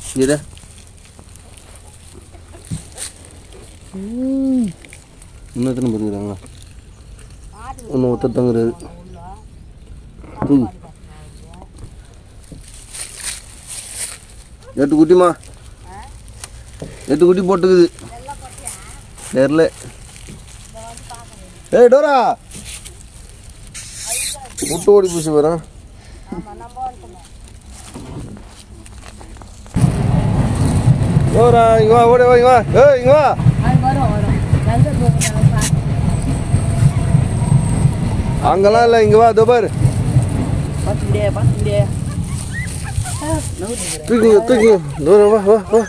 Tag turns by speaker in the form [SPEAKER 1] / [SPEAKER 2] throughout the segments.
[SPEAKER 1] Gì đây? Nó tên bự rằng là nó tên tăng rồi. எட்டு குட்டிமா எட்டு குட்டி போட்டுக்குது தெரியல ஏய் டோரா முட்டை ஓடி பூசி வரேன் டோரா இங்க வா ஓடி வா இங்க வா ஏய் இங்க வா அங்கெல்லாம் இல்லை இங்க வா இதோ பாரு tunggu Dora wah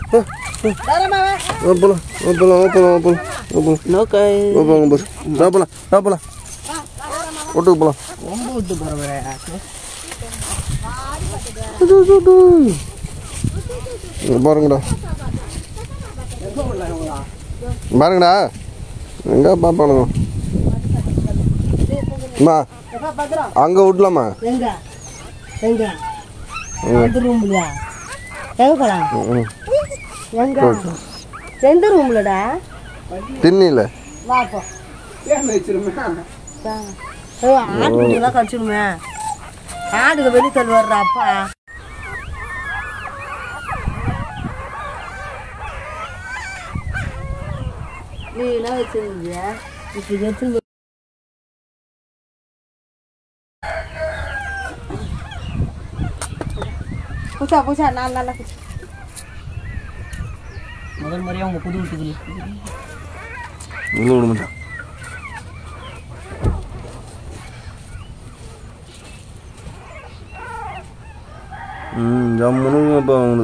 [SPEAKER 1] pulang barengda enggak apa-apa ma angga udlama enggak அந்த ரூம்லயா எங்கடா எங்க எந்த ரூம்லடா திண்ணில வா போ ஏன் வெச்சிருமே ஆடுலாம் கடிச்சிருமே ஆடுக வெளிய தள்ளி வர்றா அப்பா நீ என்ன வெச்சிருந்தியா இப்ப வெச்சு Pusat nala Makan mari yang kudu dulu. Dulu macam. Jam mana apa orang?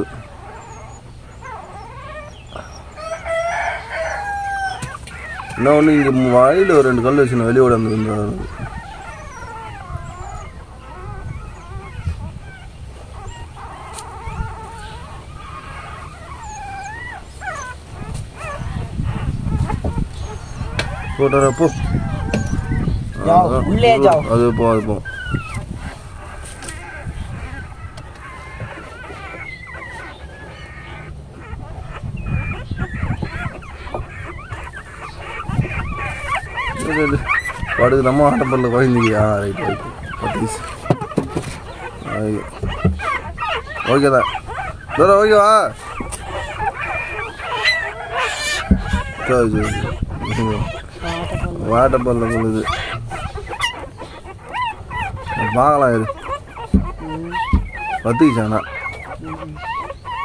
[SPEAKER 1] Now ni mobile orang kalau sini beli orang tu. போடா போ जाओ உள்ளே जाओ அது போ படுது நம்ம ஆட்டப்பல்ல கோயிந்தியா ரைட் பட்டீஸ் ஐ ஓகேடா டோரா ஓகேவா சரி வாட்ட பல்ல கொள்ளுது பார்க்கலாம் இது பத்துக்குச்சானா